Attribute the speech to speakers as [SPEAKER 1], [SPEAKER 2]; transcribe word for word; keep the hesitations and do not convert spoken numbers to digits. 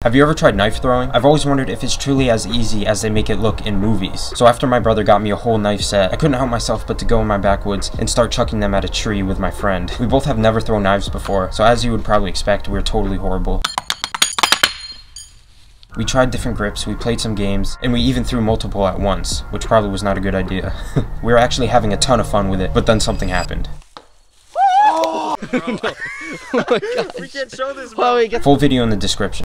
[SPEAKER 1] Have you ever tried knife throwing? I've always wondered if it's truly as easy as they make it look in movies. So after my brother got me a whole knife set, I couldn't help myself but to go in my backwoods and start chucking them at a tree with my friend. We both have never thrown knives before, so as you would probably expect, we were totally horrible. We tried different grips, we played some games, and we even threw multiple at once, which probably was not a good idea. We were actually having a ton of fun with it, but then something happened.
[SPEAKER 2] Oh, no. Oh my God. We can't show this, bro.
[SPEAKER 1] Full video in the description.